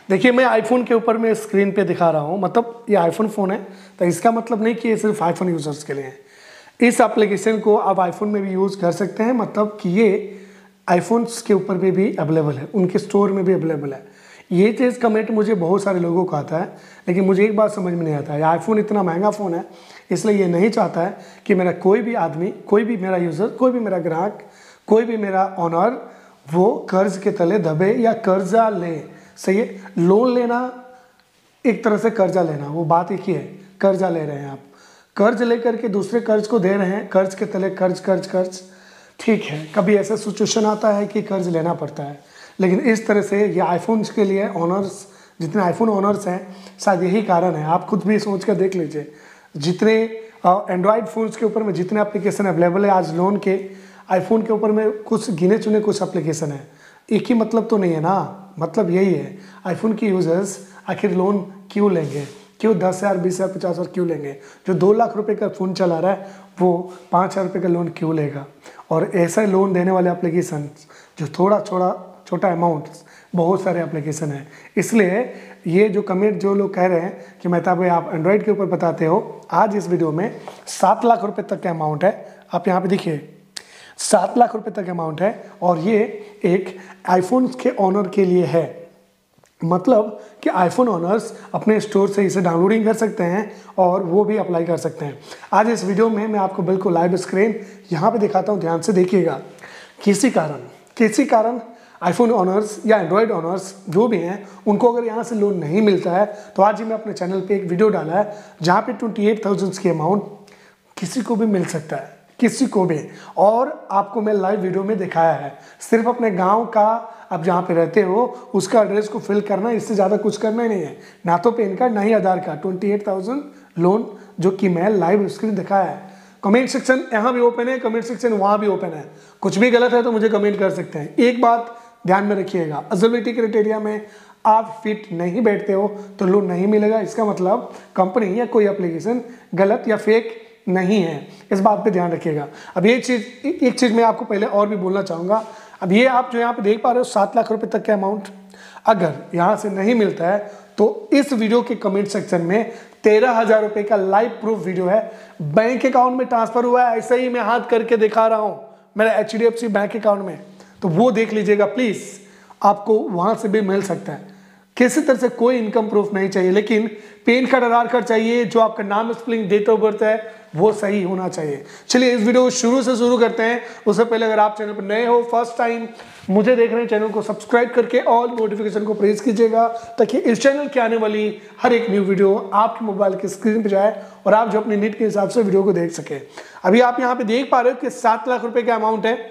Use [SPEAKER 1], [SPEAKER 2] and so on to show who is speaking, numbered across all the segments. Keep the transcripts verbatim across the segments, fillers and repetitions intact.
[SPEAKER 1] देखिए मैं आईफोन के ऊपर मैं स्क्रीन पे दिखा रहा हूँ, मतलब ये आईफोन फ़ोन है तो इसका मतलब नहीं कि ये सिर्फ आईफोन यूज़र्स के लिए है। इस एप्लीकेशन को आप आईफोन में भी यूज़ कर सकते हैं, मतलब कि ये आईफोन्स के ऊपर भी भी अवेलेबल है, उनके स्टोर में भी अवेलेबल है। ये चीज़ कमेंट मुझे बहुत सारे लोगों को आता है, लेकिन मुझे एक बात समझ में नहीं आता है, आईफोन इतना महंगा फ़ोन है, इसलिए ये नहीं चाहता है कि मेरा कोई भी आदमी, कोई भी मेरा यूज़र, कोई भी मेरा ग्राहक, कोई भी मेरा ऑनर वो कर्ज के तले दबे या कर्जा ले। सही है, लोन लेना एक तरह से कर्जा लेना, वो बात एक ही है। कर्जा ले रहे हैं आप, कर्ज लेकर के दूसरे कर्ज को दे रहे हैं, कर्ज के तले कर्ज कर्ज कर्ज। ठीक है, कभी ऐसा सिचुएशन आता है कि कर्ज लेना पड़ता है, लेकिन इस तरह से ये आईफोन्स के लिए ऑनर्स, जितने आईफोन ऑनर्स हैं, शायद यही कारण है। आप खुद भी सोच कर देख लीजिए, जितने एंड्रॉयड फ़ोन्स के ऊपर में जितने एप्लीकेशन अवेलेबल है आज लोन के, आईफोन के ऊपर में कुछ गिने चुने कुछ एप्लीकेशन है। एक ही मतलब तो नहीं है ना, मतलब यही है, आईफोन के यूज़र्स आखिर लोन क्यों लेंगे, क्यों दस हज़ार बीस हज़ार पचास हज़ार क्यों लेंगे? जो दो लाख रुपए का फ़ोन चला रहा है वो पाँच हज़ार रुपये का लोन क्यों लेगा? और ऐसा लोन देने वाले एप्लीकेशन जो थोड़ा छोड़ा छोटा अमाउंट, बहुत सारे एप्लीकेशन है। इसलिए ये जो कमेंट जो लोग कह रहे हैं कि मेहता भाई आप एंड्रॉयड के ऊपर बताते हो, आज इस वीडियो में सात लाख रुपये तक का अमाउंट है। आप यहाँ पे देखिए सात लाख रुपए तक अमाउंट है, और ये एक आईफोन के ऑनर के लिए है, मतलब कि आईफोन ऑनर्स अपने स्टोर से इसे डाउनलोडिंग कर सकते हैं और वो भी अप्लाई कर सकते हैं। आज इस वीडियो में मैं आपको बिल्कुल लाइव स्क्रीन यहाँ पे दिखाता हूँ, ध्यान से देखिएगा। किसी कारण किसी कारण आईफोन ऑनर्स या एंड्रॉयड ऑनर्स जो भी हैं, उनको अगर यहाँ से लोन नहीं मिलता है तो आज ही मैं अपने चैनल पे एक वीडियो डाला है जहाँ पे ट्वेंटी एट थाउजेंड की अमाउंट किसी को भी मिल सकता है, किसी को भी। और आपको मैं लाइव वीडियो में दिखाया है, सिर्फ अपने गांव का आप जहाँ पे रहते हो उसका एड्रेस को फिल करना, इससे ज़्यादा कुछ करना ही नहीं है, ना तो पैन कार्ड ना ही Aadhaar card. Twenty eight thousand loan जो कि मैं लाइव स्क्रीन दिखाया है। कमेंट सेक्शन यहाँ भी ओपन है, कमेंट सेक्शन वहाँ भी ओपन है, कुछ भी गलत है तो मुझे कमेंट कर सकते हैं। एक बात ध्यान में रखिएगा, एलिजिबिलिटी क्राइटेरिया में आप फिट नहीं बैठते हो तो लोन नहीं मिलेगा। इसका मतलब कंपनी या कोई एप्लीकेशन गलत या फेक नहीं है, इस बात पे ध्यान रखिएगा। अब ये चीज़ एक चीज़ मैं आपको पहले और भी बोलना चाहूँगा। अब ये आप जो यहाँ पे देख पा रहे हो सात लाख रुपए तक का अमाउंट, अगर यहाँ से नहीं मिलता है तो इस वीडियो के कमेंट सेक्शन में तेरह हज़ार रुपये का लाइव प्रूफ वीडियो है, बैंक अकाउंट में ट्रांसफ़र हुआ है, ऐसे ही मैं हाथ करके दिखा रहा हूँ मेरा H D F C bank account में, तो वो देख लीजिएगा प्लीज़, आपको वहाँ से भी मिल सकता है। किसी तरह से कोई इनकम प्रूफ नहीं चाहिए, लेकिन पैन कार्ड आधार कार्ड चाहिए, जो आपका नाम स्पेलिंग डेट ऑफ बर्थ है वो सही होना चाहिए। चलिए इस वीडियो को शुरू से शुरू करते हैं। उससे पहले अगर आप चैनल पर नए हो, फर्स्ट टाइम मुझे देख रहे हैं, चैनल को सब्सक्राइब करके ऑल नोटिफिकेशन को प्रेस कीजिएगा, ताकि इस चैनल के आने वाली हर एक न्यू वीडियो आपके मोबाइल की स्क्रीन पर जाए और आप जो अपनी नीड के हिसाब से वीडियो को देख सके। अभी आप यहाँ पे देख पा रहे हो कि सात लाख रुपए का अमाउंट है,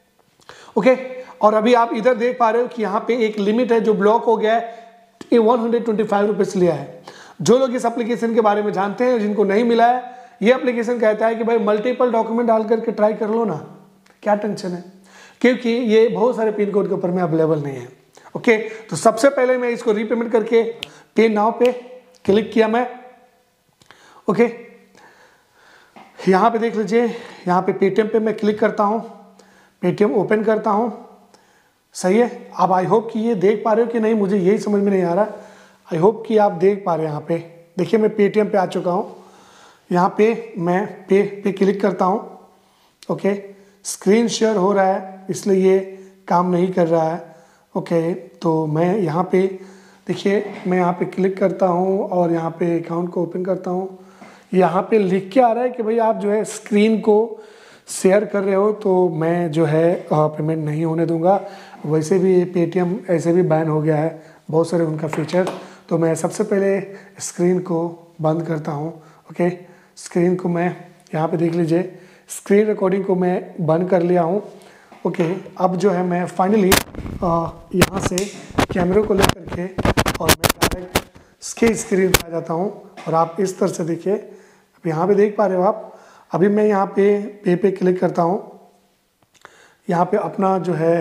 [SPEAKER 1] ओके। और अभी आप इधर देख पा रहे हो कि यहाँ पे एक लिमिट है जो ब्लॉक हो गया है, ये one hundred twenty five rupees लिया है। जो लोग इस एप्लीकेशन के बारे में जानते हैं, जिनको नहीं मिला है, ये एप्लीकेशन कहता है कि भाई मल्टीपल डॉक्यूमेंट डाल करके ट्राई कर लो ना, क्या टेंशन है, क्योंकि ये बहुत सारे पिन कोड के ऊपर में अवेलेबल नहीं है, ओके। तो सबसे पहले मैं इसको रीपेमेंट करके पे नाउ पे क्लिक किया मैं, ओके। यहाँ पे देख लीजिए, यहाँ पे पेटीएम पे मैं क्लिक करता हूँ, पेटीएम ओपन करता हूँ, सही है। अब आई होप कि ये देख पा रहे हो कि नहीं, मुझे यही समझ में नहीं आ रहा। आई होप कि आप देख पा रहे हैं। यहाँ पे देखिए मैं पेटीएम पे आ चुका हूँ, यहाँ पे मैं पे पे क्लिक करता हूँ, ओके। स्क्रीन शेयर हो रहा है इसलिए ये काम नहीं कर रहा है, ओके। तो मैं यहाँ पे देखिए, मैं यहाँ पे क्लिक करता हूँ और यहाँ पे अकाउंट को ओपन करता हूँ। यहाँ पे लिख के आ रहा है कि भाई आप जो है स्क्रीन को शेयर कर रहे हो, तो मैं जो है पेमेंट नहीं होने दूंगा। वैसे भी पेटीएम ऐसे भी बैन हो गया है, बहुत सारे उनका फीचर। तो मैं सबसे पहले स्क्रीन को बंद करता हूं, ओके। स्क्रीन को मैं यहाँ पे देख लीजिए, स्क्रीन रिकॉर्डिंग को मैं बंद कर लिया हूं, ओके। अब जो है मैं फाइनली यहाँ से कैमरे को ले करके और मैं डायरेक्ट इसके स्क्रीन पर आ जाता हूँ, और आप इस तरह से देखिए, अब यहाँ पे देख पा रहे हो आप। अभी मैं यहाँ पे पे पे क्लिक करता हूँ, यहाँ पे अपना जो है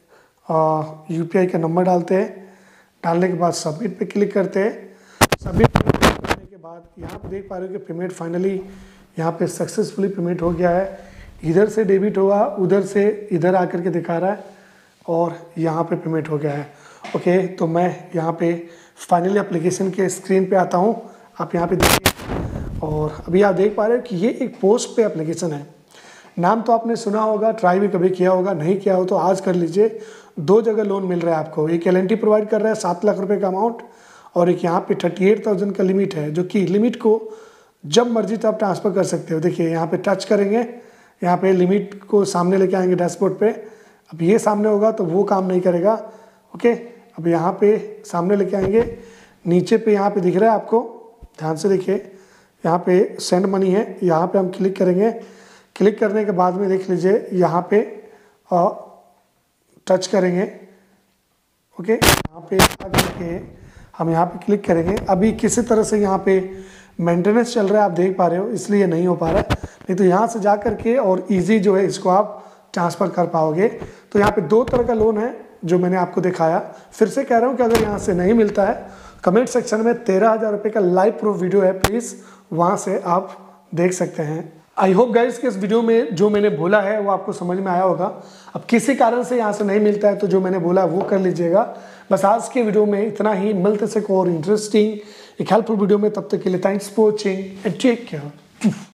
[SPEAKER 1] यू पी आई का नंबर डालते हैं, डालने के बाद सबमिट पे क्लिक करते हैं। सबमिट करने के बाद यहाँ पे देख पा रहे हो कि पेमेंट फाइनली यहाँ पे सक्सेसफुली पेमेंट हो गया है। इधर से डेबिट हुआ, उधर से इधर आकर के दिखा रहा है, और यहाँ पे पेमेंट हो गया है। ओके, तो मैं यहाँ पे फाइनली एप्लीकेशन के स्क्रीन पे आता हूँ। आप यहाँ पे देखिए और अभी आप देख पा रहे हो कि ये एक पोस्ट पे एप्लीकेशन है। नाम तो आपने सुना होगा, ट्राई भी कभी किया होगा, नहीं किया हो तो आज कर लीजिए। दो जगह लोन मिल रहा है आपको। एक एल एन टी प्रोवाइड कर रहा है सात लाख रुपए का अमाउंट और एक यहाँ पे थर्टी एट थाउजेंड का लिमिट है, जो कि लिमिट को जब मर्जी तो आप ट्रांसफ़र कर सकते हो। देखिए यहाँ पे टच करेंगे, यहाँ पे लिमिट को सामने लेके आएंगे डैशबोर्ड पे। अब ये सामने होगा तो वो काम नहीं करेगा। ओके, अब यहाँ पे सामने लेके आएंगे, नीचे पे यहाँ पे दिख रहा है आपको, ध्यान से देखिए, यहाँ पे सेंड मनी है, यहाँ पे हम क्लिक करेंगे। क्लिक करने के बाद में देख लीजिए यहाँ पे आ, टच करेंगे। ओके, यहाँ पे करके हम यहाँ पे क्लिक करेंगे। अभी किसी तरह से यहाँ पे मेंटेनेंस चल रहा है, आप देख पा रहे हो, इसलिए नहीं हो पा रहा है। नहीं तो यहाँ से जा करके और इजी जो है इसको आप ट्रांसफ़र कर पाओगे। तो यहाँ पे दो तरह का लोन है जो मैंने आपको दिखाया। फिर से कह रहा हूँ कि अगर यहाँ से नहीं मिलता है, कमेंट सेक्शन में तेरह हज़ार रुपये का लाइव प्रूफ वीडियो है, प्लीज़ वहाँ से आप देख सकते हैं। आई होप गाइस कि इस वीडियो में जो मैंने बोला है वो आपको समझ में आया होगा। अब किसी कारण से यहाँ से नहीं मिलता है तो जो मैंने बोला वो कर लीजिएगा। बस आज के वीडियो में इतना ही। मिलते से को और इंटरेस्टिंग एक हेल्पफुल वीडियो में, तब तक के लिए thanks for watching and take care.